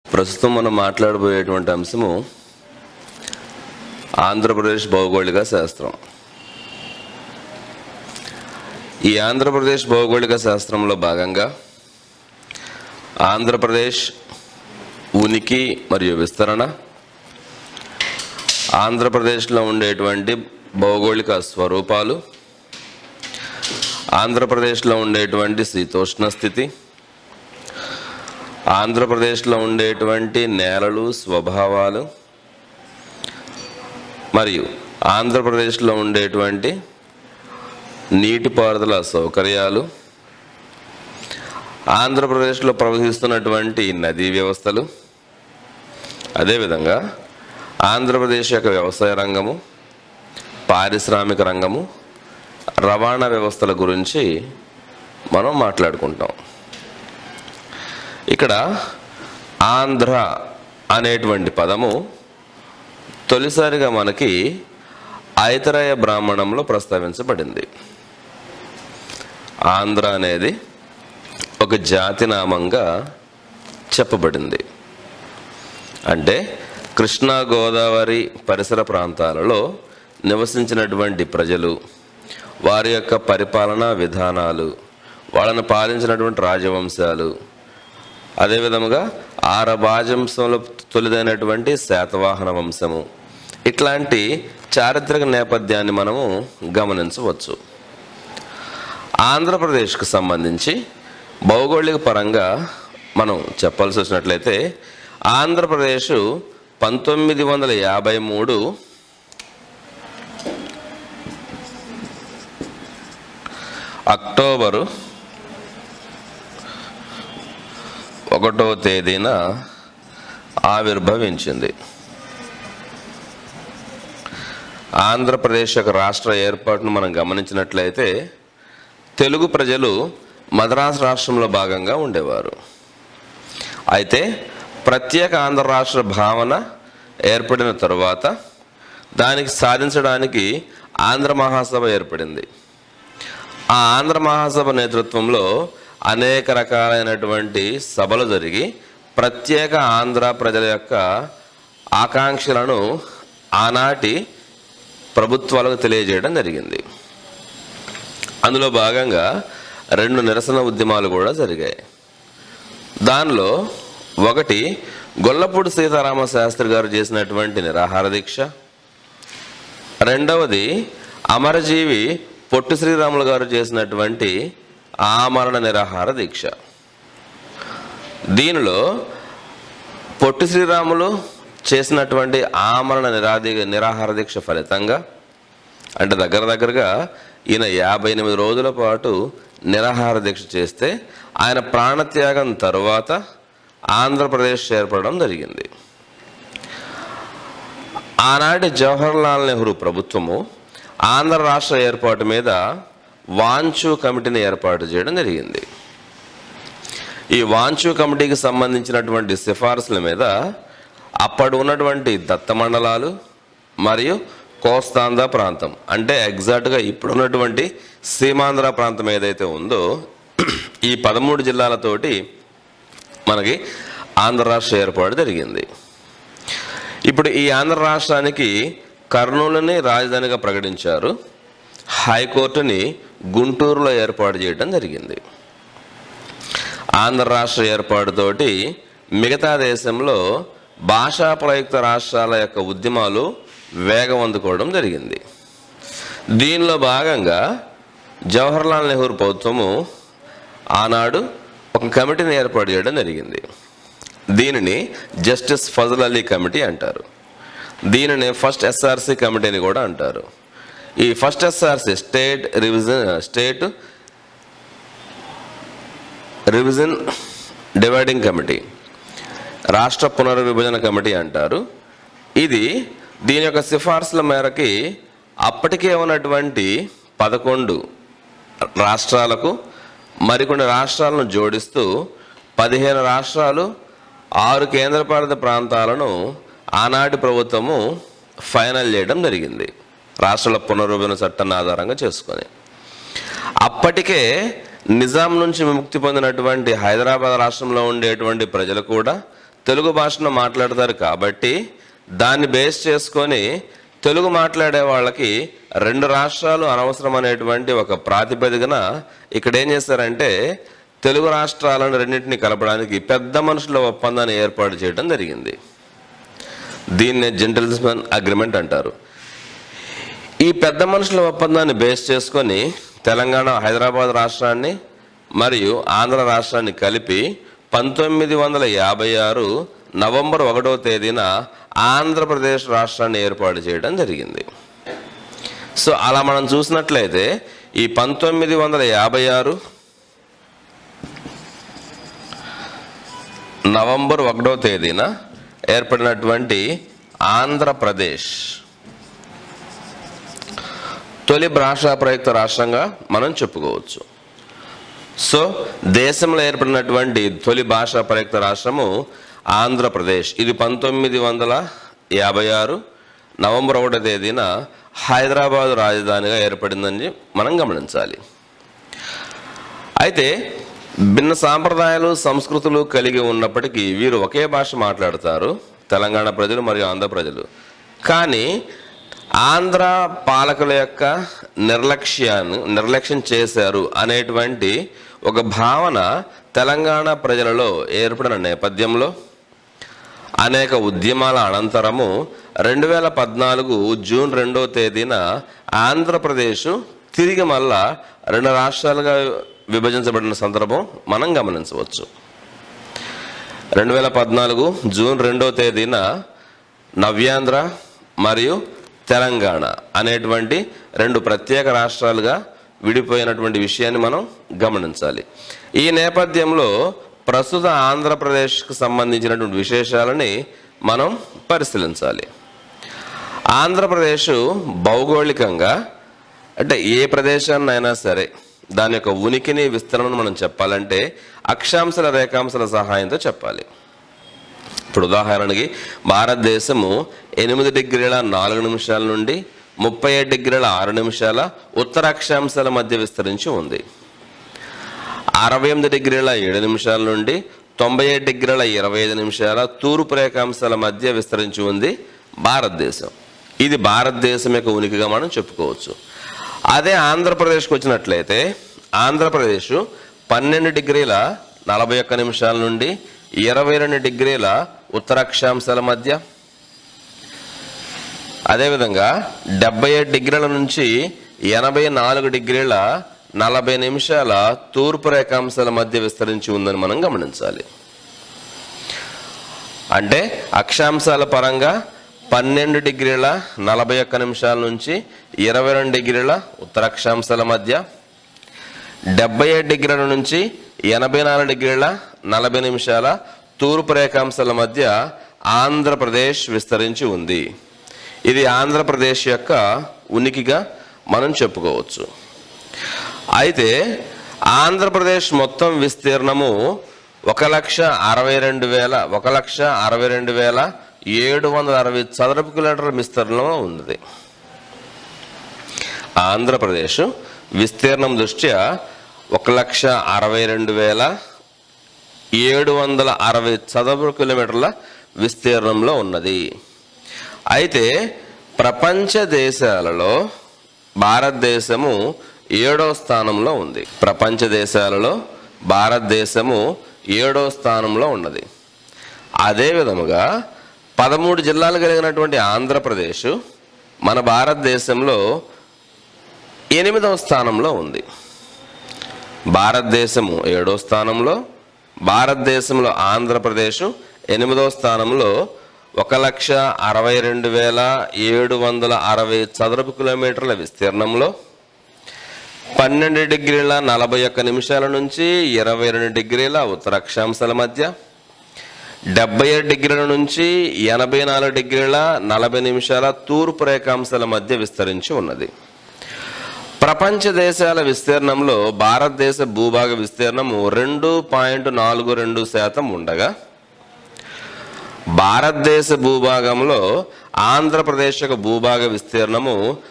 ప్రస్తుతం మనం మాట్లాడబోయేటువంటి అంశము ఆంధ్రప్రదేశ్ భౌగోళిక శాస్త్రం. ఈ ఆంధ్రప్రదేశ్ భౌగోళిక శాస్త్రంలో భాగంగా ఆంధ్రప్రదేశ్ ఉనికి మరియు విస్తరణ, ఆంధ్రప్రదేశ్లో ఉండేటువంటి భౌగోళిక స్వరూపాలు, ఆంధ్రప్రదేశ్లో ఉండేటువంటి శీతోష్ణ స్థితి, ఆంధ్రప్రదేశ్లో ఉండేటువంటి నేలలు స్వభావాలు, మరియు ఆంధ్రప్రదేశ్లో ఉండేటువంటి నీటిపారుదల సౌకర్యాలు, ఆంధ్రప్రదేశ్లో ప్రవహిస్తున్నటువంటి నదీ వ్యవస్థలు, అదేవిధంగా ఆంధ్రప్రదేశ్ యొక్క వ్యవసాయ రంగము, పారిశ్రామిక రంగము, రవాణా వ్యవస్థల గురించి మనం మాట్లాడుకుంటాం. ఇక్కడ ఆంధ్ర అనేటువంటి పదము తొలిసారిగా మనకి ఐతరేయ బ్రాహ్మణంలో ప్రస్తావించబడింది. ఆంధ్ర అనేది ఒక జాతి నామంగా చెప్పబడింది. అంటే కృష్ణా గోదావరి పరిసర ప్రాంతాలలో నివసించినటువంటి ప్రజలు, వారి యొక్క పరిపాలనా విధానాలు, వాళ్ళను పాలించినటువంటి రాజవంశాలు, అదేవిధముగా ఆరభాజంశంలో తొలిదైనటువంటి శాతవాహన వంశము, ఇట్లాంటి చారిత్రక నేపథ్యాన్ని మనము గమనించవచ్చు. ఆంధ్రప్రదేశ్కు సంబంధించి భౌగోళిక పరంగా మనం చెప్పాల్సి వచ్చినట్లయితే ఆంధ్రప్రదేశ్ 1953 అక్టోబరు 1వ తేదీన ఆవిర్భవించింది. ఆంధ్రప్రదేశ్ యొక్క రాష్ట్ర ఏర్పాటును మనం గమనించినట్లయితే తెలుగు ప్రజలు మద్రాసు రాష్ట్రంలో భాగంగా ఉండేవారు. అయితే ప్రత్యేక ఆంధ్ర రాష్ట్ర భావన ఏర్పడిన తరువాత దానికి సాధించడానికి ఆంధ్ర మహాసభ ఏర్పడింది. ఆ ఆంధ్ర మహాసభ నేతృత్వంలో అనేక రకాలైనటువంటి సభలు జరిగి ప్రత్యేక ఆంధ్ర ప్రజల యొక్క ఆకాంక్షలను ఆనాటి ప్రభుత్వాలకు తెలియజేయడం జరిగింది. అందులో భాగంగా 2 నిరసన ఉద్యమాలు కూడా జరిగాయి. దానిలో ఒకటి గొల్లపూడి సీతారామ శాస్త్రి గారు చేసినటువంటి నిరాహార దీక్ష, రెండవది అమరజీవి పొట్టి శ్రీరాములు గారు చేసినటువంటి ఆమరణ నిరాహార దీక్ష. దీనిలో పొట్టి శ్రీరాములు చేసినటువంటి ఆమరణ నిరాహార దీక్ష ఫలితంగా, అంటే దగ్గరగా ఈయన 58 రోజుల పాటు నిరాహార దీక్ష చేస్తే ఆయన ప్రాణత్యాగం తరువాత ఆంధ్రప్రదేశ్ ఏర్పడడం జరిగింది. ఆనాటి జవహర్లాల్ నెహ్రూ ప్రభుత్వము ఆంధ్ర రాష్ట్ర ఏర్పాటు మీద వాంచు కమిటీని ఏర్పాటు చేయడం జరిగింది. ఈ వాంచు కమిటీకి సంబంధించినటువంటి సిఫార్సుల మీద అప్పటి ఉన్నటువంటి దత్త మండలాలు మరియు కోస్తాంధ్ర ప్రాంతం, అంటే ఎగ్జాక్ట్గా ఇప్పుడున్నటువంటి సీమాంధ్ర ప్రాంతం ఏదైతే ఉందో ఈ 13 జిల్లాలతోటి మనకి ఆంధ్ర రాష్ట్ర ఏర్పాటు జరిగింది. ఇప్పుడు ఈ ఆంధ్ర రాష్ట్రానికి కర్నూలుని రాజధానిగా ప్రకటించారు. హైకోర్టుని గుంటూరులో ఏర్పాటు చేయడం జరిగింది. ఆంధ్ర రాష్ట్ర ఏర్పాటుతోటి మిగతా దేశంలో భాషా ప్రయుక్త రాష్ట్రాల యొక్క ఉద్యమాలు వేగం అందుకోవడం జరిగింది. దీనిలో భాగంగా జవహర్లాల్ నెహ్రూ ప్రభుత్వము ఆనాడు ఒక కమిటీని ఏర్పాటు చేయడం జరిగింది. దీనిని జస్టిస్ ఫజల్ అలీ కమిటీ అంటారు. దీనిని ఫస్ట్ ఎస్ఆర్సి కమిటీ అని కూడా అంటారు. ఈ first SRC state revision dividing committee, రాష్ట్ర పునర్విభజన కమిటీ అంటారు. దీని యొక్క సిఫార్సుల మేరకి అప్పటికే ఉన్నటువంటి 11 రాష్ట్రాలకు మరికొన్ని రాష్ట్రాలను జోడిస్తూ 15 రాష్ట్రాలు, 6 కేంద్రపాలిత ప్రాంతాలను ఆనాటి ప్రభుత్వము ఫైనల్ చేయడం జరిగింది రాష్ట్రాల పునర్విభజన చట్టాన్ని ఆధారంగా చేసుకొని. అప్పటికే నిజాం నుంచి విముక్తి పొందినటువంటి హైదరాబాద్ రాష్ట్రంలో ఉండేటువంటి ప్రజలు కూడా తెలుగు భాషను మాట్లాడతారు కాబట్టి దాన్ని బేస్ చేసుకొని తెలుగు మాట్లాడే వాళ్ళకి 2 రాష్ట్రాలు అనవసరం అనేటువంటి ఒక ప్రాతిపదికన ఇక్కడ ఏం చేశారంటే తెలుగు రాష్ట్రాలను రెండింటిని కలపడానికి పెద్ద మనుషుల ఒప్పందాన్ని ఏర్పాటు చేయడం జరిగింది. దీన్నే జెంటిల్మెన్ అగ్రిమెంట్ అంటారు. ఈ పెద్ద మనుషుల ఒప్పందాన్ని బేస్ చేసుకొని తెలంగాణ హైదరాబాద్ రాష్ట్రాన్ని మరియు ఆంధ్ర రాష్ట్రాన్ని కలిపి 1956 నవంబర్ 1వ తేదీన ఆంధ్రప్రదేశ్ రాష్ట్రాన్ని ఏర్పాటు చేయడం జరిగింది. సో అలా మనం చూసినట్లయితే ఈ 1956 నవంబర్ 1వ తేదీన ఏర్పడినటువంటి ఆంధ్రప్రదేశ్ తొలి భాషా ప్రయుక్త రాష్ట్రంగా మనం చెప్పుకోవచ్చు. సో దేశంలో ఏర్పడినటువంటి తొలి భాషా ప్రయుక్త రాష్ట్రము ఆంధ్రప్రదేశ్. ఇది 1956 నవంబర్ 1వ తేదీన హైదరాబాదు రాజధానిగా ఏర్పడిందని మనం గమనించాలి. అయితే భిన్న సాంప్రదాయాలు సంస్కృతులు కలిగి ఉన్నప్పటికీ వీరు ఒకే భాష మాట్లాడతారు, తెలంగాణ ప్రజలు మరియు ఆంధ్ర ప్రజలు. కానీ ఆంధ్ర పాలకుల యొక్క నిర్లక్ష్యం చేశారు అనేటువంటి ఒక భావన తెలంగాణ ప్రజలలో ఏర్పడిన నేపథ్యంలో అనేక ఉద్యమాల అనంతరము 2014 జూన్ 2వ తేదీన ఆంధ్రప్రదేశ్ తిరిగి మళ్ళా 2 రాష్ట్రాలుగా విభజించబడిన సందర్భం మనం గమనించవచ్చు. 2014 జూన్ 2వ తేదీన నవ్యాంధ్ర మరియు తెలంగాణ అనేటువంటి 2 ప్రత్యేక రాష్ట్రాలుగా విడిపోయినటువంటి విషయాన్ని మనం గమనించాలి. ఈ నేపథ్యంలో ప్రస్తుత ఆంధ్రప్రదేశ్కు సంబంధించినటువంటి విశేషాలని మనం పరిశీలించాలి. ఆంధ్రప్రదేశ్ భౌగోళికంగా అంటే ఏ ప్రదేశాన్నైనా సరే దాని యొక్క ఉనికిని విస్తరణను మనం చెప్పాలంటే అక్షాంశాల రేఖాంశాల సహాయంతో చెప్పాలి. ఇప్పుడు ఉదాహరణకి భారతదేశము 8 డిగ్రీల 4 నిమిషాల నుండి 37 డిగ్రీల 6 నిమిషాల ఉత్తర అక్షాంశాల మధ్య విస్తరించి ఉంది. 68 డిగ్రీల 7 నిమిషాల నుండి 97 డిగ్రీల 25 నిమిషాల తూర్పు రేఖాంశాల మధ్య విస్తరించి ఉంది భారతదేశం. ఇది భారతదేశం యొక్క ఉనికిగా మనం చెప్పుకోవచ్చు. అదే ఆంధ్రప్రదేశ్కి వచ్చినట్లయితే ఆంధ్రప్రదేశ్ 12 డిగ్రీల 41 నిమిషాల నుండి 22 డిగ్రీల ఉత్తర అక్షాంశాల మధ్య, అదేవిధంగా 77 డిగ్రీల నుంచి 84 డిగ్రీల 40 నిమిషాల తూర్పు రేఖాంశాల మధ్య విస్తరించి ఉందని మనం గమనించాలి. అంటే అక్షాంశాల పరంగా 12 డిగ్రీల 41 నిమిషాల నుంచి 22 డిగ్రీల ఉత్తర అక్షాంశాల మధ్య, 77 డిగ్రీల నుంచి 84 డిగ్రీల 40 నిమిషాల తూర్పు రేఖాంశాల మధ్య ఆంధ్రప్రదేశ్ విస్తరించి ఉంది. ఇది ఆంధ్రప్రదేశ్ యొక్క ఉనికిగా మనం చెప్పుకోవచ్చు. అయితే ఆంధ్రప్రదేశ్ మొత్తం విస్తీర్ణము 1,62,760 చదరపు కిలోమీటర్ల విస్తీర్ణంలో ఉంది. ఆంధ్రప్రదేశ్ విస్తీర్ణం దృష్ట్యా 1,62,760 చదరపు కిలోమీటర్ల విస్తీర్ణంలో ఉన్నది. అయితే ప్రపంచ దేశాలలో భారతదేశము 7వ స్థానంలో ఉంది. ప్రపంచ దేశాలలో భారతదేశము 7వ స్థానంలో ఉన్నది. అదే విధముగా 13 జిల్లాలు కలిగినటువంటి ఆంధ్రప్రదేశ్ మన భారతదేశంలో 8వ స్థానంలో ఉంది. భారతదేశము 7వ స్థానంలో, భారతదేశంలో ఆంధ్రప్రదేశ్ 8వ స్థానంలో 1,62,760 చదరపు కిలోమీటర్ల విస్తీర్ణంలో 12 డిగ్రీల 41 నిమిషాల నుంచి 22 డిగ్రీల ఉత్తర అక్షాంశాల మధ్య, 77 డిగ్రీల నుంచి 84 డిగ్రీల 40 నిమిషాల తూర్పు రేఖాంశాల మధ్య విస్తరించి ఉన్నది. ప్రపంచ దేశాల విస్తీర్ణంలో భారతదేశ భూభాగ విస్తీర్ణము 2.42% ఉండగా భారతదేశ భూభాగంలో ఆంధ్రప్రదేశ్ యొక్క భూభాగ విస్తీర్ణము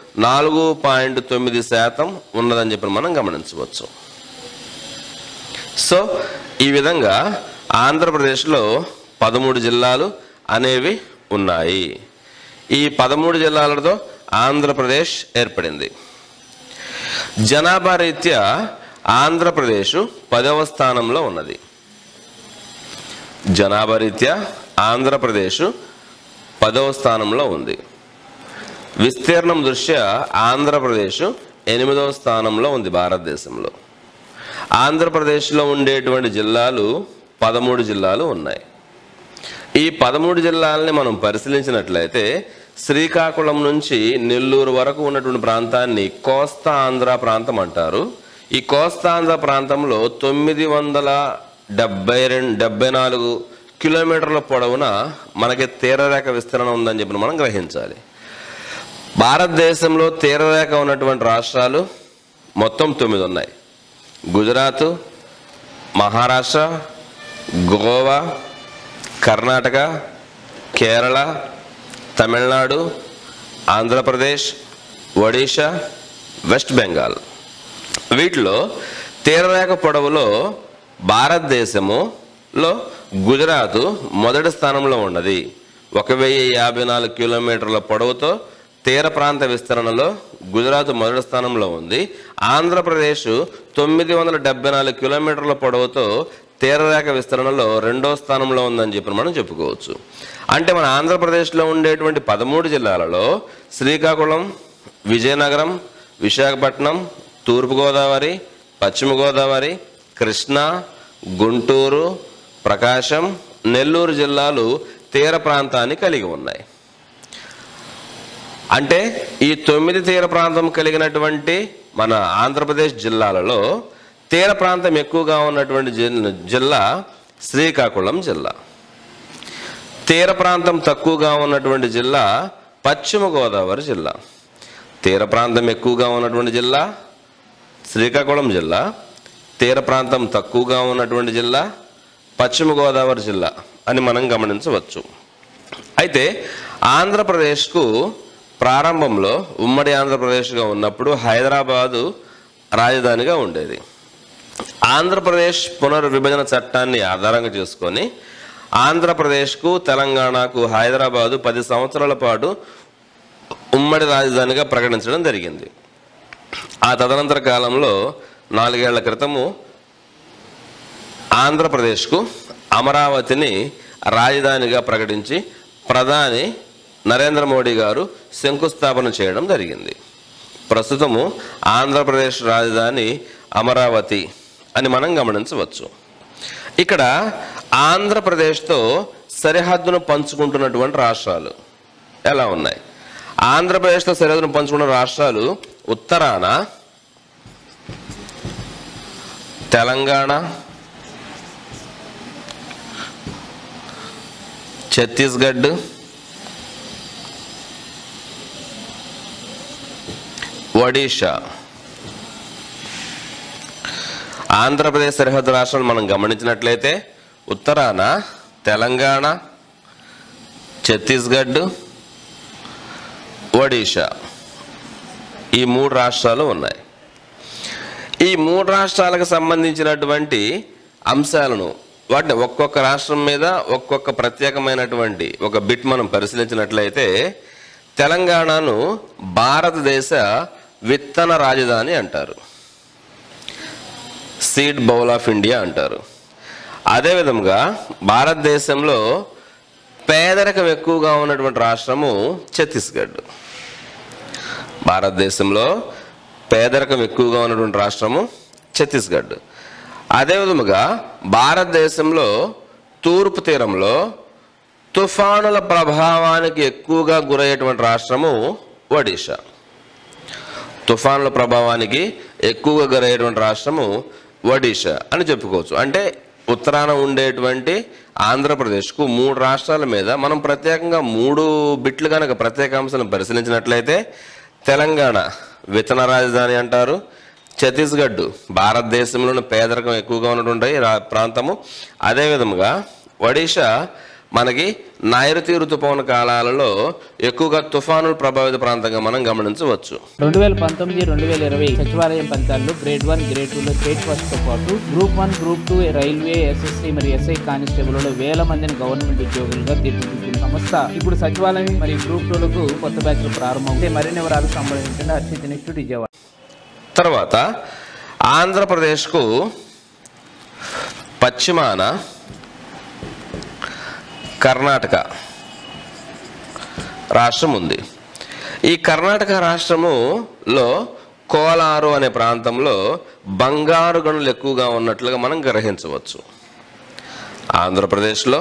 4.9% ఉన్నదని చెప్పి మనం గమనించవచ్చు. సో ఈ విధంగా ఆంధ్రప్రదేశ్లో 13 జిల్లాలు అనేవి ఉన్నాయి. ఈ 13 జిల్లాలతో ఆంధ్రప్రదేశ్ ఏర్పడింది. జనాభా రీత్యా ఆంధ్రప్రదేశ్ 10వ స్థానంలో ఉన్నది. జనాభా రీత్యా ఆంధ్రప్రదేశ్ 10వ స్థానంలో ఉంది. విస్తీర్ణం దృష్ట్యా ఆంధ్రప్రదేశ్ 8వ స్థానంలో ఉంది భారతదేశంలో. ఆంధ్రప్రదేశ్లో ఉండేటువంటి జిల్లాలు 13 జిల్లాలు ఉన్నాయి. ఈ 13 జిల్లాలని మనం పరిశీలించినట్లయితే శ్రీకాకుళం నుంచి నెల్లూరు వరకు ఉన్నటువంటి ప్రాంతాన్ని కోస్తా ఆంధ్ర ప్రాంతం అంటారు. ఈ కోస్తా ఆంధ్ర ప్రాంతంలో 974 కిలోమీటర్ల పొడవున మనకి తీరరేఖ విస్తరణ ఉందని చెప్పి మనం గ్రహించాలి. భారతదేశంలో తీరరేఖ ఉన్నటువంటి రాష్ట్రాలు మొత్తం 9 ఉన్నాయి. గుజరాత్, మహారాష్ట్ర, గోవా, కర్ణాటక, కేరళ, తమిళనాడు, ఆంధ్రప్రదేశ్, ఒడిషా, వెస్ట్ బెంగాల్. వీటిలో తీరరేఖ పొడవులో భారతదేశములో గుజరాత్ మొదటి స్థానంలో ఉన్నది. 1054 కిలోమీటర్ల పొడవుతో తీర ప్రాంత విస్తరణలో గుజరాత్ మొదటి స్థానంలో ఉంది. ఆంధ్రప్రదేశ్ 974 కిలోమీటర్ల పొడవుతో తీరరేఖ విస్తరణలో 2వ స్థానంలో ఉందని చెప్పి మనం చెప్పుకోవచ్చు. అంటే మన ఆంధ్రప్రదేశ్లో ఉండేటువంటి 13 జిల్లాలలో శ్రీకాకుళం, విజయనగరం, విశాఖపట్నం, తూర్పుగోదావరి, పశ్చిమ గోదావరి, కృష్ణా, గుంటూరు, ప్రకాశం, నెల్లూరు జిల్లాలు తీర ప్రాంతాన్ని కలిగి ఉన్నాయి. అంటే ఈ 9 తీర ప్రాంతం కలిగినటువంటి మన ఆంధ్రప్రదేశ్ జిల్లాలలో తీర ప్రాంతం ఎక్కువగా ఉన్నటువంటి జిల్లా శ్రీకాకుళం జిల్లా. తీర ప్రాంతం తక్కువగా ఉన్నటువంటి జిల్లా పశ్చిమ గోదావరి జిల్లా. తీర ప్రాంతం ఎక్కువగా ఉన్నటువంటి జిల్లా శ్రీకాకుళం జిల్లా. తీర ప్రాంతం తక్కువగా ఉన్నటువంటి జిల్లా పశ్చిమ గోదావరి జిల్లా అని మనం గమనించవచ్చు. అయితే ఆంధ్రప్రదేశ్కు ప్రారంభంలో ఉమ్మడి ఆంధ్రప్రదేశ్గా ఉన్నప్పుడు హైదరాబాదు రాజధానిగా ఉండేది. ఆంధ్రప్రదేశ్ పునర్విభజన చట్టాన్ని ఆధారంగా చేసుకొని ఆంధ్రప్రదేశ్కు, తెలంగాణకు హైదరాబాదు 10 సంవత్సరాల పాటు ఉమ్మడి రాజధానిగా ప్రకటించడం జరిగింది. ఆ తదనంతర కాలంలో 4 ఏళ్ల క్రితము ఆంధ్రప్రదేశ్కు అమరావతిని రాజధానిగా ప్రకటించి ప్రధాని నరేంద్ర మోడీ గారు శంకుస్థాపన చేయడం జరిగింది. ప్రస్తుతము ఆంధ్రప్రదేశ్ రాజధాని అమరావతి అని మనం గమనించవచ్చు. ఇక్కడ ఆంధ్రప్రదేశ్తో సరిహద్దును పంచుకుంటున్నటువంటి రాష్ట్రాలు ఎలా ఉన్నాయి? ఆంధ్రప్రదేశ్తో సరిహద్దును పంచుకున్న రాష్ట్రాలు ఉత్తరాన తెలంగాణ, ఛత్తీస్గఢ్, ఒడిషా. ఆంధ్రప్రదేశ్ సరిహద్దు రాష్ట్రాలు మనం గమనించినట్లయితే ఉత్తరాన తెలంగాణ, ఛత్తీస్గఢ్, ఒడిషా ఈ 3 రాష్ట్రాలు ఉన్నాయి. ఈ 3 రాష్ట్రాలకు సంబంధించినటువంటి అంశాలను వాటిని ఒక్కొక్క రాష్ట్రం మీద ఒక్కొక్క ప్రత్యేకమైనటువంటి ఒక బిట్ మనం పరిశీలించినట్లయితే తెలంగాణను భారతదేశ విత్తన రాజధాని అంటారు, సీడ్ బౌల్ ఆఫ్ ఇండియా అంటారు. అదేవిధంగా భారతదేశంలో పేదరికం ఎక్కువగా ఉన్నటువంటి రాష్ట్రము ఛత్తీస్గఢ్. భారతదేశంలో పేదరికం ఎక్కువగా ఉన్నటువంటి రాష్ట్రము ఛత్తీస్గఢ్. అదేవిధంగా భారతదేశంలో తూర్పు తీరంలో తుఫానుల ప్రభావానికి ఎక్కువగా గురయ్యేటువంటి రాష్ట్రము ఒడిషా. తుఫానుల ప్రభావానికి ఎక్కువగా గురయ్యేటువంటి రాష్ట్రము ఒడిషా అని చెప్పుకోవచ్చు. అంటే ఉత్తరాన ఉండేటువంటి ఆంధ్రప్రదేశ్కు 3 రాష్ట్రాల మీద మనం ప్రత్యేకంగా 3 బిట్లు కనుక ప్రత్యేక అంశాలను పరిశీలించినట్లయితే తెలంగాణ విత్తన రాజధాని అంటారు, ఛత్తీస్గఢ్ భారతదేశంలోని పేదరికం ఎక్కువగా ఉన్నటువంటి ప్రాంతము, అదేవిధంగా ఒడిషా మనకి నైరుతి రుతుపవన కాలాలలో ఎక్కువగా తుఫానుల ప్రభావిత ప్రాంతంగా మనం గమనించవచ్చు. 2019-2020 సచివాలయం ఫలితాల్లో గ్రేడ్ 1, గ్రేడ్ 2లో స్టేట్ ఫస్ట్ తో పాటు గ్రూప్ 1, గ్రూప్ 2 రైల్వే, ఎస్ఎస్సీ మరియు ఎస్ఐ కానిస్టేబుల్లో వేల మందిని గవర్నమెంట్ ఉద్యోగులుగా తీర్చిదిద్దిన సంస్థ ఇప్పుడు సచివాలయం మరియు గ్రూప్ 2లకు కొత్త బ్యాచ్లు ప్రారంభం. మరిన్ని వివరాలు సంబంధించిన హర్షిత్ ఇన్స్టిట్యూట్ విజయవాడ. తర్వాత ఆంధ్రప్రదేశ్కు పశ్చిమాన కర్ణాటక రాష్ట్రం ఉంది. ఈ కర్ణాటక రాష్ట్రములో కోలారు అనే ప్రాంతంలో బంగారు గనులు ఎక్కువగా ఉన్నట్లుగా మనం గ్రహించవచ్చు. ఆంధ్రప్రదేశ్లో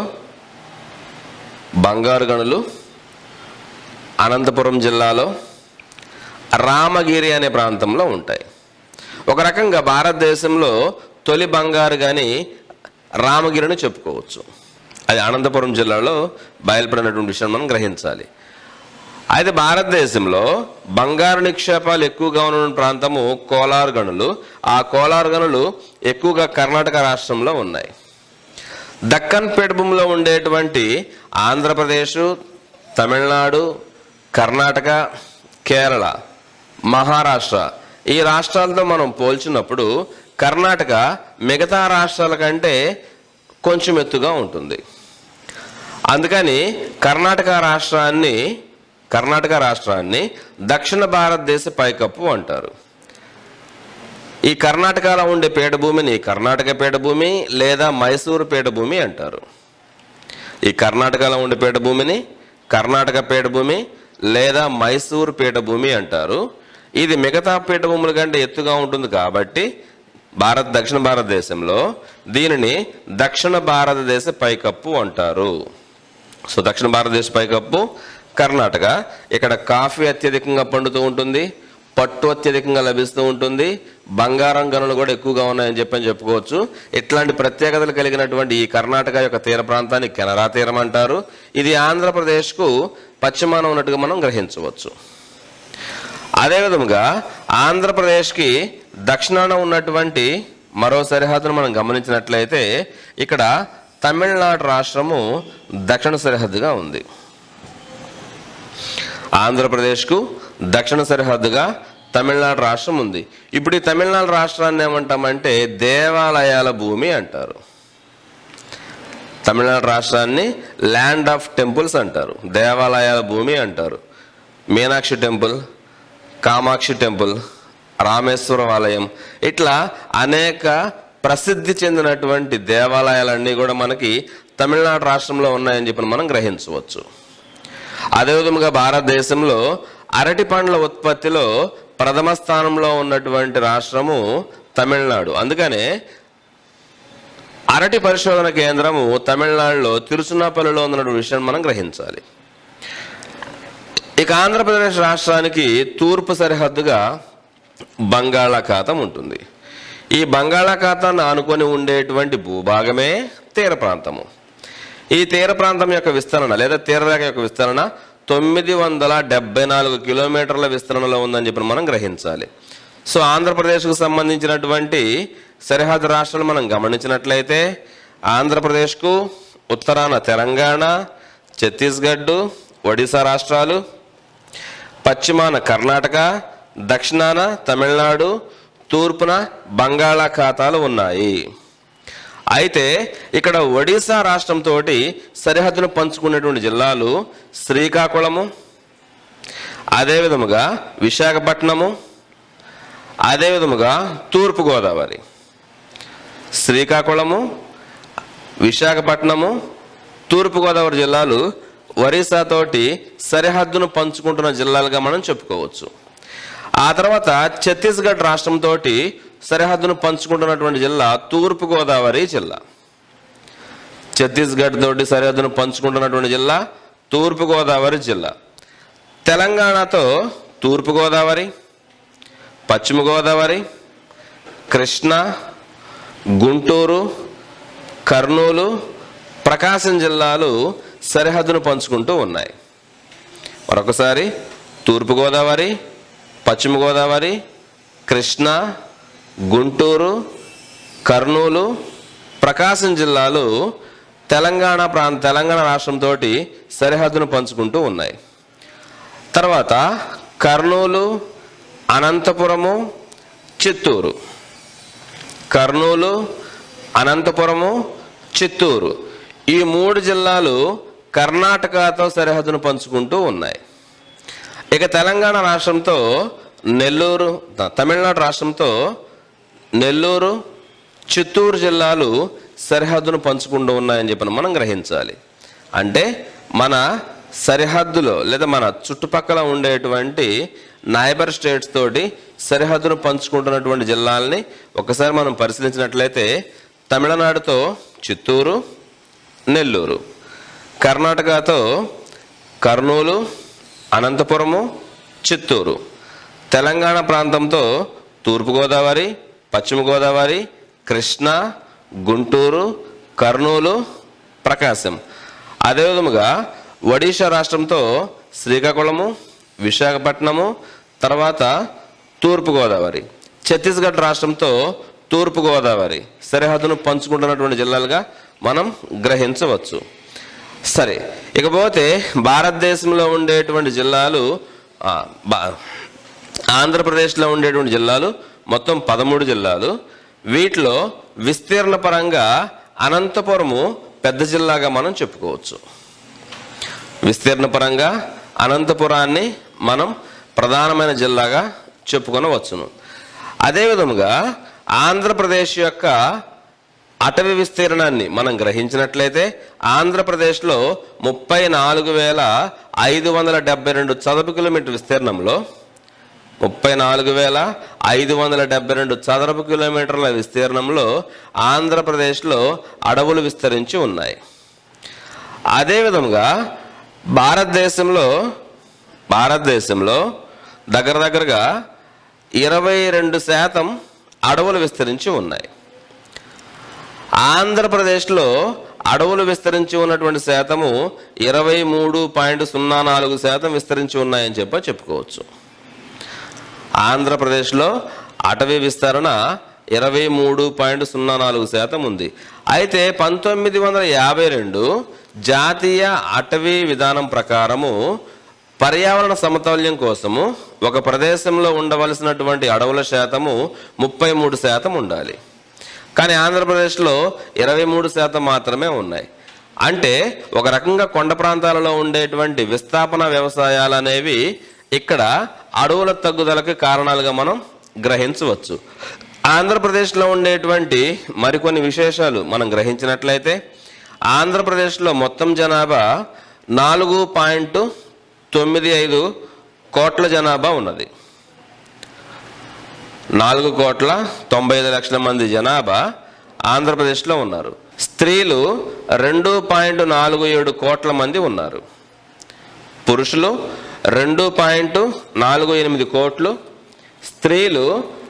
బంగారు గనులు అనంతపురం జిల్లాలో రామగిరి అనే ప్రాంతంలో ఉంటాయి. ఒక రకంగా భారతదేశంలో తొలి బంగారు గని రామగిరిని చెప్పుకోవచ్చు. అది అనంతపురం జిల్లాలో బయలుపడినటువంటి విషయం మనం గ్రహించాలి. అయితే భారతదేశంలో బంగారు నిక్షేపాలు ఎక్కువగా ఉన్న ప్రాంతము కోలారు గనులు. ఆ కోలారు గనులు ఎక్కువగా కర్ణాటక రాష్ట్రంలో ఉన్నాయి. దక్కన్ పీఠభూమిలో ఉండేటువంటి ఆంధ్రప్రదేశ్, తమిళనాడు, కర్ణాటక, కేరళ, మహారాష్ట్ర ఈ రాష్ట్రాలతో మనం పోల్చినప్పుడు కర్ణాటక మిగతా రాష్ట్రాల కంటే కొంచెం ఎత్తుగా ఉంటుంది. అందుకని కర్ణాటక రాష్ట్రాన్ని దక్షిణ భారతదేశ పైకప్పు అంటారు. ఈ కర్ణాటకలో ఉండే పీఠభూమిని కర్ణాటక పీఠభూమి లేదా మైసూరు పీఠభూమి అంటారు. ఈ కర్ణాటకలో ఉండే పీఠభూమిని కర్ణాటక పీఠభూమి లేదా మైసూరు పీఠభూమి అంటారు. ఇది మిగతా పీఠభూముల కంటే ఎత్తుగా ఉంటుంది కాబట్టి దక్షిణ భారతదేశంలో దీనిని దక్షిణ భారతదేశ పైకప్పు అంటారు. సో దక్షిణ భారతదేశ పైకప్పు కర్ణాటక. ఇక్కడ కాఫీ అత్యధికంగా పండుతూ ఉంటుంది, పట్టు అత్యధికంగా లభిస్తూ ఉంటుంది, బంగారం గనులు కూడా ఎక్కువగా ఉన్నాయని చెప్పుకోవచ్చు. ఇట్లాంటి ప్రత్యేకతలు కలిగినటువంటి ఈ కర్ణాటక యొక్క తీర ప్రాంతాన్ని కెనరా తీరం అంటారు. ఇది ఆంధ్రప్రదేశ్కు పశ్చిమాన ఉన్నట్టుగా మనం గ్రహించవచ్చు. అదేవిధంగా ఆంధ్రప్రదేశ్కి దక్షిణాన ఉన్నటువంటి మరో సరిహద్దును మనం గమనించినట్లయితే ఇక్కడ తమిళనాడు రాష్ట్రము దక్షిణ సరిహద్దుగా ఉంది. ఆంధ్రప్రదేశ్కు దక్షిణ సరిహద్దుగా తమిళనాడు రాష్ట్రం ఉంది. ఇప్పుడు ఈ తమిళనాడు రాష్ట్రాన్ని ఏమంటామంటే దేవాలయాల భూమి అంటారు. తమిళనాడు రాష్ట్రాన్ని ల్యాండ్ ఆఫ్ టెంపుల్స్ అంటారు, దేవాలయాల భూమి అంటారు. మీనాక్షి టెంపుల్, కామాక్షి టెంపుల్, రామేశ్వరం ఆలయం ఇట్లా అనేక ప్రసిద్ధి చెందినటువంటి దేవాలయాలన్నీ కూడా మనకి తమిళనాడు రాష్ట్రంలో ఉన్నాయని చెప్పి మనం గ్రహించవచ్చు. అదేవిధంగా భారతదేశంలో అరటి పండ్ల ఉత్పత్తిలో ప్రథమ స్థానంలో ఉన్నటువంటి రాష్ట్రము తమిళనాడు. అందుకనే అరటి పరిశోధన కేంద్రము తమిళనాడులో తిరుచునాపల్లిలో ఉన్నటువంటి విషయం మనం గ్రహించాలి. ఇక ఆంధ్రప్రదేశ్ రాష్ట్రానికి తూర్పు సరిహద్దుగా బంగాళాఖాతం ఉంటుంది. ఈ బంగాళాఖాతాన్ని ఆనుకొని ఉండేటువంటి భూభాగమే తీర ప్రాంతము. ఈ తీర ప్రాంతం యొక్క విస్తరణ లేదా తీరరేఖ యొక్క విస్తరణ 974 కిలోమీటర్ల విస్తరణలో ఉందని చెప్పి మనం గ్రహించాలి. సో ఆంధ్రప్రదేశ్కు సంబంధించినటువంటి సరిహద్దు రాష్ట్రాలు మనం గమనించినట్లయితే ఆంధ్రప్రదేశ్కు ఉత్తరాన తెలంగాణ, ఛత్తీస్గఢ్, ఒడిశా రాష్ట్రాలు, పశ్చిమాన కర్ణాటక, దక్షిణాన తమిళనాడు, తూర్పున బంగాళాఖాతాలు ఉన్నాయి. అయితే ఇక్కడ ఒడిశా రాష్ట్రంతో సరిహద్దును పంచుకునేటువంటి జిల్లాలు శ్రీకాకుళము, అదేవిధముగా విశాఖపట్నము, అదేవిధముగా తూర్పుగోదావరి. శ్రీకాకుళము, విశాఖపట్నము, తూర్పుగోదావరి జిల్లాలు ఒరిస్సాతోటి సరిహద్దును పంచుకుంటున్న జిల్లాలుగా మనం చెప్పుకోవచ్చు. ఆ తర్వాత ఛత్తీస్గఢ్ రాష్ట్రంతో సరిహద్దును పంచుకుంటున్నటువంటి జిల్లా తూర్పుగోదావరి జిల్లా. ఛత్తీస్గఢ్ తోటి సరిహద్దును పంచుకుంటున్నటువంటి జిల్లా తూర్పుగోదావరి జిల్లా. తెలంగాణతో తూర్పుగోదావరి, పశ్చిమ గోదావరి, కృష్ణా, గుంటూరు, కర్నూలు, ప్రకాశం జిల్లాలు సరిహద్దును పంచుకుంటూ ఉన్నాయి. మరొకసారి తూర్పుగోదావరి, పశ్చిమ గోదావరి, కృష్ణా, గుంటూరు, కర్నూలు, ప్రకాశం జిల్లాలు తెలంగాణ రాష్ట్రంతో సరిహద్దును పంచుకుంటూ ఉన్నాయి. తర్వాత కర్నూలు, అనంతపురము, చిత్తూరు. కర్నూలు, అనంతపురము, చిత్తూరు ఈ 3 జిల్లాలు కర్ణాటకతో సరిహద్దును పంచుకుంటూ ఉన్నాయి. ఇక తెలంగాణ రాష్ట్రంతో నెల్లూరు, తమిళనాడు రాష్ట్రంతో నెల్లూరు, చిత్తూరు జిల్లాలు సరిహద్దును పంచుకుంటూ ఉన్నాయని చెప్పి మనం గ్రహించాలి. అంటే మన సరిహద్దులో లేదా మన చుట్టుపక్కల ఉండేటువంటి నైబర్ స్టేట్స్ తోటి సరిహద్దును పంచుకుంటున్నటువంటి జిల్లాలని ఒకసారి మనం పరిశీలించినట్లయితే తమిళనాడుతో చిత్తూరు, నెల్లూరు, కర్ణాటకతో కర్నూలు, అనంతపురము, చిత్తూరు, తెలంగాణ ప్రాంతంతో తూర్పుగోదావరి, పశ్చిమ గోదావరి, కృష్ణా, గుంటూరు, కర్నూలు, ప్రకాశం. అదేవిధముగా ఒడిషా రాష్ట్రంతో శ్రీకాకుళము, విశాఖపట్నము, తర్వాత తూర్పుగోదావరి. ఛత్తీస్గఢ్ రాష్ట్రంతో తూర్పుగోదావరి సరిహద్దును పంచుకుంటున్నటువంటి జిల్లాలుగా మనం గ్రహించవచ్చు. సరే, ఇకపోతే భారతదేశంలో ఉండేటువంటి జిల్లాలు, ఆంధ్రప్రదేశ్లో ఉండేటువంటి జిల్లాలు మొత్తం 13 జిల్లాలు. వీటిలో విస్తీర్ణ పరంగా అనంతపురము పెద్ద జిల్లాగా మనం చెప్పుకోవచ్చు. విస్తీర్ణ పరంగా అనంతపురాన్ని మనం ప్రధానమైన జిల్లాగా చెప్పుకొనవచ్చును. అదేవిధముగా ఆంధ్రప్రదేశ్ యొక్క అటవీ విస్తీర్ణాన్ని మనం గ్రహించినట్లయితే ఆంధ్రప్రదేశ్లో 34,572 చదరపు కిలోమీటర్ విస్తీర్ణంలో 34,572 చదరపు కిలోమీటర్ల విస్తీర్ణంలో ఆంధ్రప్రదేశ్లో అడవులు విస్తరించి ఉన్నాయి. అదేవిధంగా భారతదేశంలో దగ్గరగా 22% అడవులు విస్తరించి ఉన్నాయి. ఆంధ్రప్రదేశ్లో అడవులు విస్తరించి ఉన్నటువంటి శాతము 23.04% విస్తరించి ఉన్నాయని చెప్పుకోవచ్చు. ఆంధ్రప్రదేశ్లో అటవీ విస్తరణ 23.04% ఉంది. అయితే 1952 జాతీయ అటవీ విధానం ప్రకారము పర్యావరణ సమతౌల్యం కోసము ఒక ప్రదేశంలో ఉండవలసినటువంటి అడవుల శాతము 33% ఉండాలి. కానీ ఆంధ్రప్రదేశ్లో 23% మాత్రమే ఉన్నాయి. అంటే ఒక రకంగా కొండ ప్రాంతాలలో ఉండేటువంటి విస్థాపన వ్యవసాయాలు అనేవి ఇక్కడ అడవుల తగ్గుదలకు కారణాలుగా మనం గ్రహించవచ్చు. ఆంధ్రప్రదేశ్లో ఉండేటువంటి మరికొన్ని విశేషాలు మనం గ్రహించినట్లయితే ఆంధ్రప్రదేశ్లో మొత్తం జనాభా 4.95 కోట్ల జనాభా ఉన్నది. 4,95,00,000 మంది జనాభా ఆంధ్రప్రదేశ్లో ఉన్నారు. స్త్రీలు 2.47 కోట్ల మంది ఉన్నారు. పురుషులు 2.48 కోట్లు, స్త్రీలు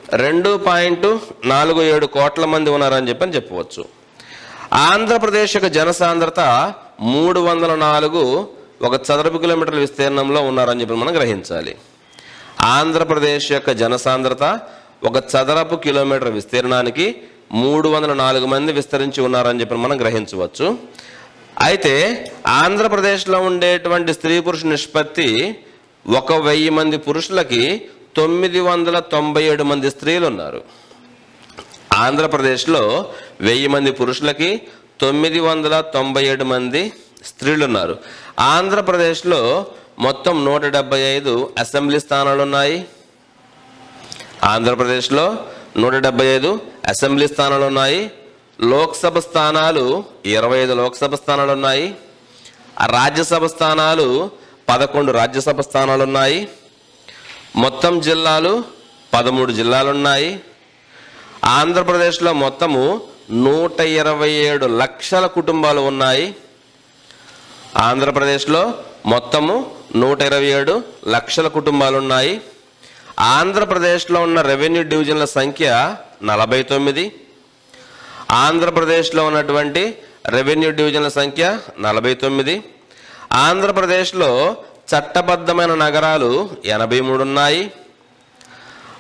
2.47 కోట్ల మంది ఉన్నారని చెప్పవచ్చు. ఆంధ్రప్రదేశ్ యొక్క జనసాంద్రత 304 ఒక చదరపు కిలోమీటర్ల విస్తీర్ణంలో ఉన్నారని చెప్పి మనం గ్రహించాలి. ఆంధ్రప్రదేశ్ యొక్క జనసాంద్రత ఒక చదరపు కిలోమీటర్ విస్తీర్ణానికి 304 మంది విస్తరించి ఉన్నారని చెప్పి మనం గ్రహించవచ్చు. అయితే ఆంధ్రప్రదేశ్లో ఉండేటువంటి స్త్రీ పురుష నిష్పత్తి 1,000 మంది పురుషులకి 997 మంది స్త్రీలు ఉన్నారు. ఆంధ్రప్రదేశ్లో 1000 మంది పురుషులకి 997 మంది స్త్రీలు ఉన్నారు. ఆంధ్రప్రదేశ్లో మొత్తం 175 అసెంబ్లీ స్థానాలు ఉన్నాయి. ఆంధ్రప్రదేశ్లో 175 అసెంబ్లీ స్థానాలు ఉన్నాయి. లోక్సభ స్థానాలు 25 లోక్సభ స్థానాలు ఉన్నాయి. రాజ్యసభ స్థానాలు 11 రాజ్యసభ స్థానాలు ఉన్నాయి. మొత్తం జిల్లాలు 13 జిల్లాలు ఉన్నాయి. ఆంధ్రప్రదేశ్లో మొత్తము 127 లక్షల కుటుంబాలు ఉన్నాయి. ఆంధ్రప్రదేశ్లో మొత్తము 127 లక్షల కుటుంబాలు ఉన్నాయి. ఆంధ్రప్రదేశ్లో ఉన్న రెవెన్యూ డివిజన్ల సంఖ్య 49. ఆంధ్రప్రదేశ్లో ఉన్నటువంటి రెవెన్యూ డివిజన్ల సంఖ్య 49. ఆంధ్రప్రదేశ్లో చట్టబద్ధమైన నగరాలు 83 ఉన్నాయి.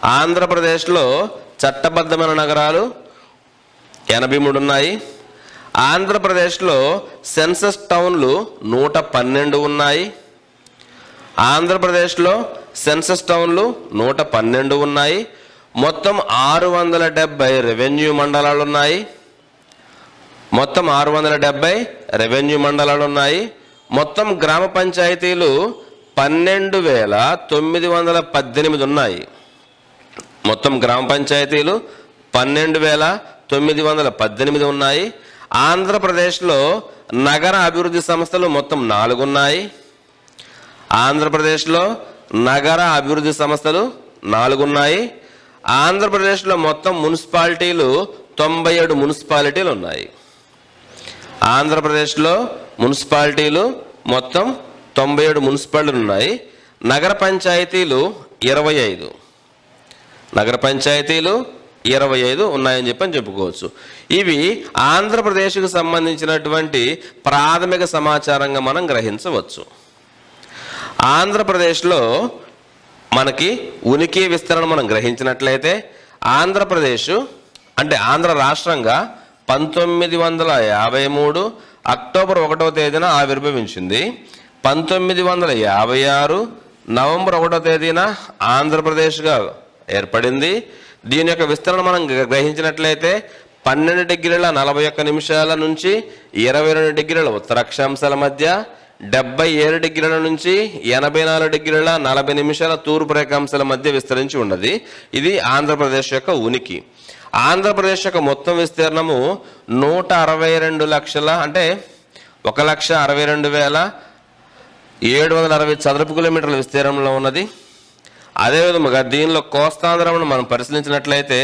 ఆంధ్రప్రదేశ్లో చట్టబద్ధమైన నగరాలు 83 ఉన్నాయి. ఆంధ్రప్రదేశ్లో సెన్సస్ టౌన్లు 112 ఉన్నాయి. ఆంధ్రప్రదేశ్లో సెన్సస్ టౌన్లు 112 ఉన్నాయి. మొత్తం 670 రెవెన్యూ మండలాలు ఉన్నాయి. మొత్తం 670 రెవెన్యూ మండలాలు ఉన్నాయి. మొత్తం గ్రామ పంచాయతీలు 12,918 ఉన్నాయి. మొత్తం గ్రామ పంచాయతీలు 12,918 ఉన్నాయి. ఆంధ్రప్రదేశ్లో నగర అభివృద్ధి సంస్థలు మొత్తం 4 ఉన్నాయి. ఆంధ్రప్రదేశ్లో నగర అభివృద్ధి సంస్థలు 4 ఉన్నాయి. ఆంధ్రప్రదేశ్లో మొత్తం మున్సిపాలిటీలు 97 మున్సిపాలిటీలు ఉన్నాయి. ఆంధ్రప్రదేశ్లో మున్సిపాలిటీలు మొత్తం 97 మున్సిపాలిటీలు ఉన్నాయి. నగర పంచాయతీలు 25. నగర పంచాయతీలు 25 ఉన్నాయని చెప్పుకోవచ్చు. ఇవి ఆంధ్రప్రదేశ్కు సంబంధించినటువంటి ప్రాథమిక సమాచారంగా మనం గ్రహించవచ్చు. ఆంధ్రప్రదేశ్లో మనకి ఉనికి విస్తరణ మనం గ్రహించినట్లయితే ఆంధ్రప్రదేశ్ అంటే ఆంధ్ర రాష్ట్రంగా 1953 అక్టోబర్ 1వ తేదీన ఆవిర్భవించింది. 1956 నవంబర్ 1వ తేదీన ఆంధ్రప్రదేశ్గా ఏర్పడింది. దీని యొక్క విస్తరణ మనం గ్రహించినట్లయితే 12 డిగ్రీల 41 నిమిషాల నుంచి 22 డిగ్రీల ఉత్తర అక్షాంశాల మధ్య, 77 డిగ్రీల నుంచి 84 డిగ్రీల 40 నిమిషాల తూర్పు రేఖాంశాల మధ్య విస్తరించి ఉన్నది. ఇది ఆంధ్రప్రదేశ్ యొక్క ఉనికి. ఆంధ్రప్రదేశ్ యొక్క మొత్తం విస్తీర్ణము 162 లక్షల అంటే 1,62,760 చదరపు కిలోమీటర్ల విస్తీర్ణంలో ఉన్నది. అదేవిధంగా దీనిలో కోస్తాంధ్రమును మనం పరిశీలించినట్లయితే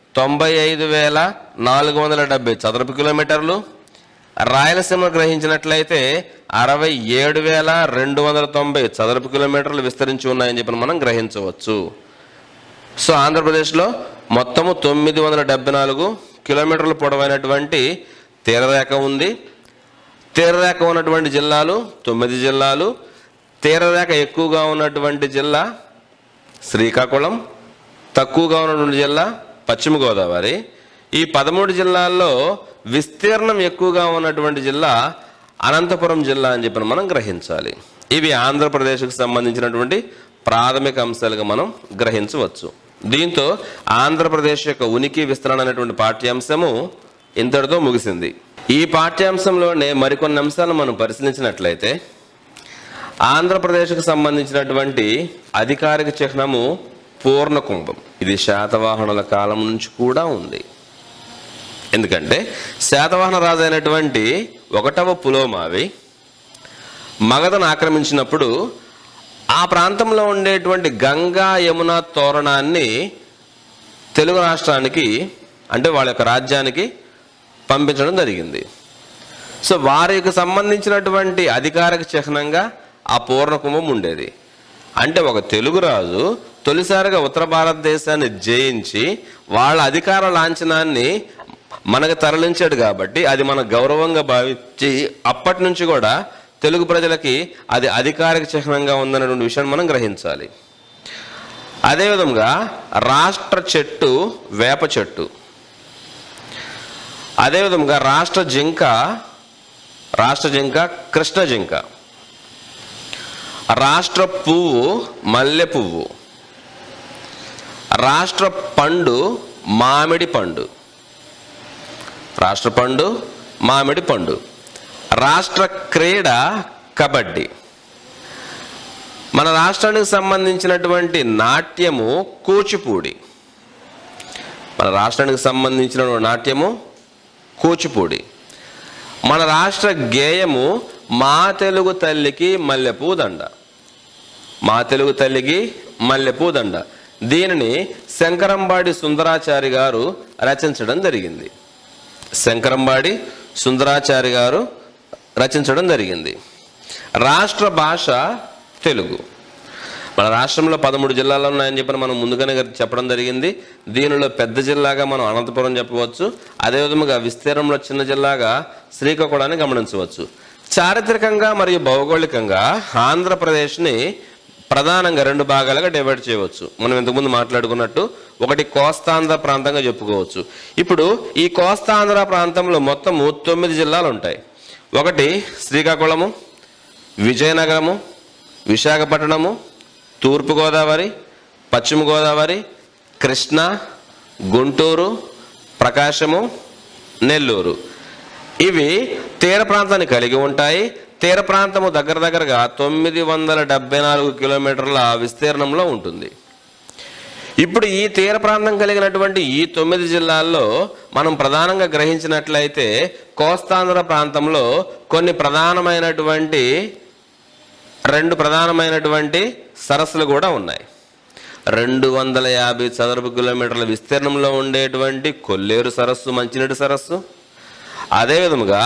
95,470 చదరపు కిలోమీటర్లు, రాయలసీమ గ్రహించినట్లయితే 67,290 చదరపు కిలోమీటర్లు విస్తరించి ఉన్నాయని మనం గ్రహించవచ్చు. సో ఆంధ్రప్రదేశ్లో మొత్తము 974 కిలోమీటర్ల పొడవైనటువంటి తీరరేఖ ఉంది. తీరరేఖ ఉన్నటువంటి జిల్లాలు 9 జిల్లాలు. తీరరేఖ ఎక్కువగా ఉన్నటువంటి జిల్లా శ్రీకాకుళం, తక్కువగా ఉన్నటువంటి జిల్లా పశ్చిమ గోదావరి. ఈ 13 జిల్లాల్లో విస్తీర్ణం ఎక్కువగా ఉన్నటువంటి జిల్లా అనంతపురం జిల్లా అని మనం గ్రహించాలి. ఇవి ఆంధ్రప్రదేశ్కు సంబంధించినటువంటి ప్రాథమిక అంశాలుగా మనం గ్రహించవచ్చు. దీంతో ఆంధ్రప్రదేశ్ యొక్క ఉనికి విస్తరణ అనేటువంటి పాఠ్యాంశము ఇంతటితో ముగిసింది. ఈ పాఠ్యాంశంలోనే మరికొన్ని అంశాలను మనం పరిశీలించినట్లయితే ఆంధ్రప్రదేశ్కు సంబంధించినటువంటి అధికారిక చిహ్నము పూర్ణకుంభం. ఇది శాతవాహనుల కాలం నుంచి కూడా ఉంది. ఎందుకంటే శాతవాహన రాజు అయినటువంటి 1వ పులోమావి మగధను ఆక్రమించినప్పుడు ఆ ప్రాంతంలో ఉండేటువంటి గంగా యమున తోరణాన్ని తెలుగు రాష్ట్రానికి అంటే వాళ్ళ యొక్క రాజ్యానికి పంపించడం జరిగింది. సో వారికి సంబంధించినటువంటి అధికారిక చిహ్నంగా ఆ పూర్ణకుంభం ఉండేది. అంటే ఒక తెలుగు రాజు తొలిసారిగా ఉత్తర భారతదేశాన్ని జయించి వాళ్ళ అధికార లాంఛనాన్ని మనకు తరలించాడు కాబట్టి అది మన గౌరవంగా భావించి అప్పటి నుంచి కూడా తెలుగు ప్రజలకి అది అధికారిక చిహ్నంగా ఉందనేటువంటి విషయాన్ని మనం గ్రహించాలి. అదేవిధంగా రాష్ట్ర చెట్టు వేప చెట్టు. అదేవిధంగా రాష్ట్ర జింక కృష్ణ జింక. రాష్ట్ర పువ్వు మల్లె పువ్వు. రాష్ట్ర పండు మామిడి పండు. రాష్ట్ర పండు మామిడి పండు. రాష్ట్ర క్రీడ కబడ్డీ. మన రాష్ట్రానికి సంబంధించినటువంటి నాట్యము కూచిపూడి. మన రాష్ట్రానికి సంబంధించిన నాట్యము కూచిపూడి. మన రాష్ట్ర గేయము మా తెలుగు తల్లికి మల్లెపూ దండ. మా తెలుగు తల్లికి మల్లెపూ దండ. దీనిని శంకరంబాడి సుందరాచారి గారు రచించడం జరిగింది. శంకరంబాడి సుందరాచారి గారు రచించడం జరిగింది. రాష్ట్ర భాష తెలుగు. మన రాష్ట్రంలో 13 జిల్లాలు ఉన్నాయని మనం ముందుగానే చెప్పడం జరిగింది. దీనిలో పెద్ద జిల్లాగా మనం అనంతపురం చెప్పవచ్చు. అదేవిధంగా విస్తీర్ణంలో చిన్న జిల్లాగా శ్రీకాకుళాన్ని గమనించవచ్చు. చారిత్రకంగా మరియు భౌగోళికంగా ఆంధ్రప్రదేశ్ని ప్రధానంగా రెండు భాగాలుగా డివైడ్ చేయవచ్చు. మనం ఇంతకుముందు మాట్లాడుకున్నట్టు ఒకటి కోస్తాంధ్ర ప్రాంతంగా చెప్పుకోవచ్చు. ఇప్పుడు ఈ కోస్తాంధ్ర ప్రాంతంలో మొత్తము 9 జిల్లాలు ఉంటాయి. ఒకటి శ్రీకాకుళము, విజయనగరము, విశాఖపట్నము, తూర్పుగోదావరి, పశ్చిమ గోదావరి, కృష్ణా, గుంటూరు, ప్రకాశము, నెల్లూరు. ఇవి తీర ప్రాంతాన్ని కలిగి ఉంటాయి. తీర ప్రాంతము దగ్గరగా 974 కిలోమీటర్ల విస్తీర్ణంలో ఉంటుంది. ఇప్పుడు ఈ తీర ప్రాంతం కలిగినటువంటి ఈ 9 జిల్లాల్లో మనం ప్రధానంగా గ్రహించినట్లయితే కోస్తాంధ్ర ప్రాంతంలో కొన్ని రెండు ప్రధానమైనటువంటి సరస్సులు కూడా ఉన్నాయి. 250 చదరపు కిలోమీటర్ల విస్తీర్ణంలో ఉండేటువంటి కొల్లేరు సరస్సు, మంచినీటి సరస్సు, అదేవిధంగా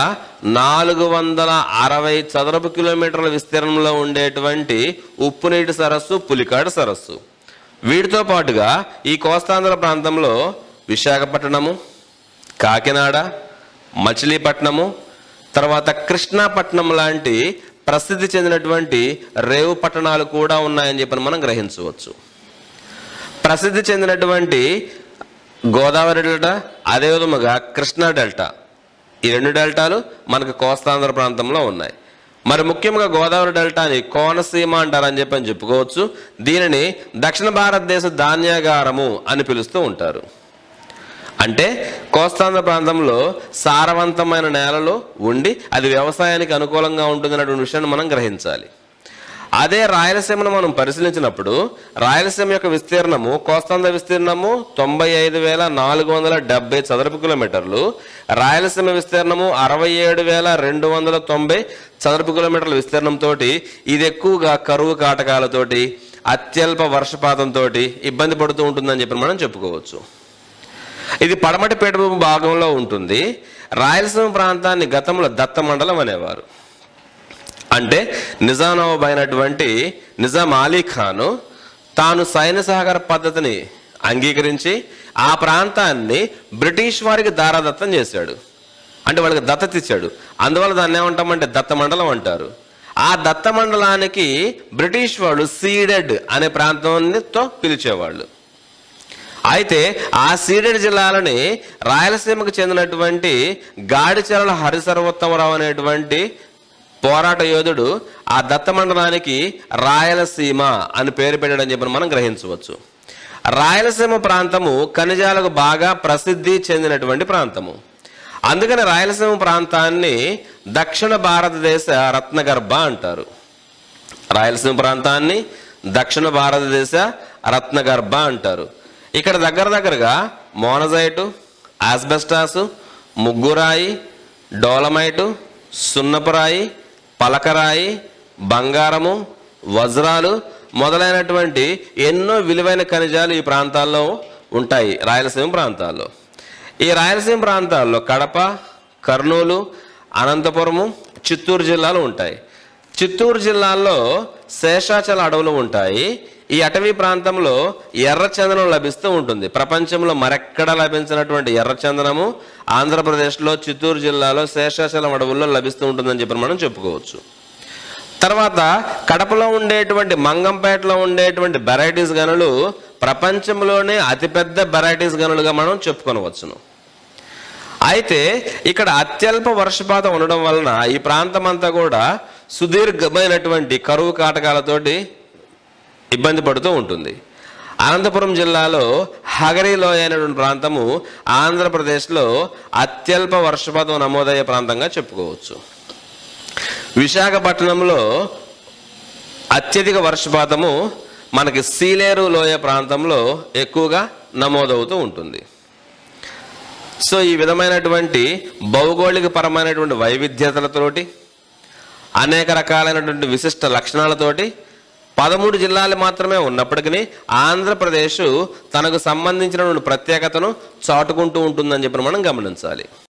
460 చదరపు కిలోమీటర్ల విస్తీర్ణంలో ఉండేటువంటి ఉప్పునీటి సరస్సు, పులికాడు సరస్సు. వీటితో పాటుగా ఈ కోస్తాంధ్ర ప్రాంతంలో విశాఖపట్నము, కాకినాడ, మచిలీపట్నము, తర్వాత కృష్ణాపట్నం లాంటి ప్రసిద్ధి చెందినటువంటి రేవు పట్టణాలు కూడా ఉన్నాయని చెప్పి మనం గ్రహించవచ్చు. ప్రసిద్ధి చెందినటువంటి గోదావరి డెల్టా, అదేవిధంగా కృష్ణా డెల్టా, ఈ రెండు డెల్టాలు మనకు కోస్తాంధ్ర ప్రాంతంలో ఉన్నాయి. మరి ముఖ్యంగా గోదావరి డెల్టాని కోనసీమ అంటారని చెప్పని చెప్పుకోవచ్చు. దీనిని దక్షిణ భారతదేశ ధాన్యాగారము అని పిలుస్తూ ఉంటారు. అంటే కోస్తాంధ్ర ప్రాంతంలో సారవంతమైన నేలలు ఉండి అది వ్యవసాయానికి అనుకూలంగా ఉంటుందన్నటువంటి విషయాన్ని మనం గ్రహించాలి. అదే రాయలసీమను మనం పరిశీలించినప్పుడు రాయలసీమ యొక్క విస్తీర్ణము, కోస్తాంధ్ర విస్తీర్ణము 97,470 చదరపు కిలోమీటర్లు, రాయలసీమ విస్తీర్ణము 67,290 చదరపు కిలోమీటర్ల విస్తీర్ణంతో ఇది ఎక్కువగా కరువు కాటకాలతోటి, అత్యల్ప వర్షపాతంతో ఇబ్బంది పడుతూ ఉంటుందని చెప్పి మనం చెప్పుకోవచ్చు. ఇది పడమటి పీఠభూమి భాగంలో ఉంటుంది. రాయలసీమ ప్రాంతాన్ని గతంలో దత్త మండలం అనేవారు. అంటే నిజాం అయినటువంటి నిజాం అలీ ఖాను తాను సైన్య సహకార పద్ధతిని అంగీకరించి ఆ ప్రాంతాన్ని బ్రిటిష్ వారికి దారాదత్తం చేశాడు. అంటే వాళ్ళకి దత్తత ఇచ్చాడు. అందువల్ల దాన్ని ఏమంటామంటే దత్త మండలం అంటారు. ఆ దత్త మండలానికి బ్రిటిష్ వాళ్ళు సీడెడ్ అనే ప్రాంతంతో పిలిచేవాళ్ళు. అయితే ఆ సీడెడ్ జిల్లాలని రాయలసీమకు చెందినటువంటి గాడిచెరల హరిసర్వోత్తమరావు అనేటువంటి పోరాట యోధుడు ఆ దత్త మండలానికి రాయలసీమ అని పేరు పెట్టడం చెప్పని మనం గ్రహించవచ్చు. రాయలసీమ ప్రాంతము ఖనిజాలకు బాగా ప్రసిద్ధి చెందినటువంటి ప్రాంతము. అందుకని రాయలసీమ ప్రాంతాన్ని దక్షిణ భారతదేశ రత్నగర్భ అంటారు. రాయలసీమ ప్రాంతాన్ని దక్షిణ భారతదేశ రత్నగర్భ అంటారు. ఇక్కడ దగ్గరగా మోనజైటు, ఆస్బెస్టాసు, ముగ్గురాయి, డోలమైటు, సున్నపురాయి, పలకరాయి, బంగారము, వజ్రాలు మొదలైనటువంటి ఎన్నో విలువైన ఖనిజాలు ఈ ప్రాంతాల్లో ఉంటాయి. రాయలసీమ ప్రాంతాల్లో ఈ రాయలసీమ ప్రాంతాల్లో కడప, కర్నూలు, అనంతపురము, చిత్తూరు జిల్లాలు ఉంటాయి. చిత్తూరు జిల్లాల్లో శేషాచల అడవులు ఉంటాయి. ఈ అటవీ ప్రాంతంలో ఎర్రచందనం లభిస్తూ ఉంటుంది. ప్రపంచంలో మరెక్కడ లభించినటువంటి ఎర్రచందనము ఆంధ్రప్రదేశ్లో చిత్తూరు జిల్లాలో శేషాచలం అడవుల్లో లభిస్తూ ఉంటుందని చెప్పి మనం చెప్పుకోవచ్చు. తర్వాత కడపలో ఉండేటువంటి మంగంపేటలో ఉండేటువంటి వెరైటీస్ గనులు ప్రపంచంలోనే అతిపెద్ద వెరైటీస్ గనులుగా మనం చెప్పుకొనవచ్చును. అయితే ఇక్కడ అత్యల్ప వర్షపాతం ఉండడం వలన ఈ ప్రాంతం అంతా కూడా సుదీర్ఘమైనటువంటి కరువు కాటకాలతోటి ఇబ్బంది పడుతూ ఉంటుంది. అనంతపురం జిల్లాలో హగరిలోయ అనేటువంటి ప్రాంతము ఆంధ్రప్రదేశ్లో అత్యల్ప వర్షపాతం నమోదయ్యే ప్రాంతంగా చెప్పుకోవచ్చు. విశాఖపట్నంలో అత్యధిక వర్షపాతము మనకి సీలేరు లోయ ప్రాంతంలో ఎక్కువగా నమోదవుతూ ఉంటుంది. సో ఈ విధమైనటువంటి భౌగోళిక పరమైనటువంటి వైవిధ్యతలతోటి అనేక రకాలైనటువంటి విశిష్ట లక్షణాలతోటి 13 జిల్లాలు మాత్రమే ఉన్నప్పటికీ ఆంధ్రప్రదేశ్ తనకు సంబంధించినటువంటి ప్రత్యేకతను చాటుకుంటూ ఉంటుందని చెప్పి మనం గమనించాలి.